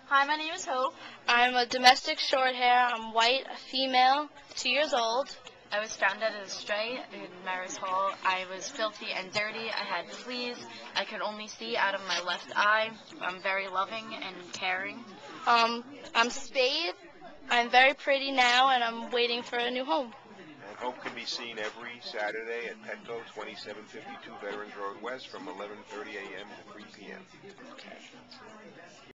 Hi, my name is Hope. I'm a domestic short hair. I'm white, a female, 2 years old. I was found out as a stray in Maris Hall. I was filthy and dirty. I had fleas. I could only see out of my left eye. I'm very loving and caring. I'm spayed. I'm very pretty now, and I'm waiting for a new home. And Hope can be seen every Saturday at Petco 2752 Veterans Road West from 11:30 a.m. to 3 p.m.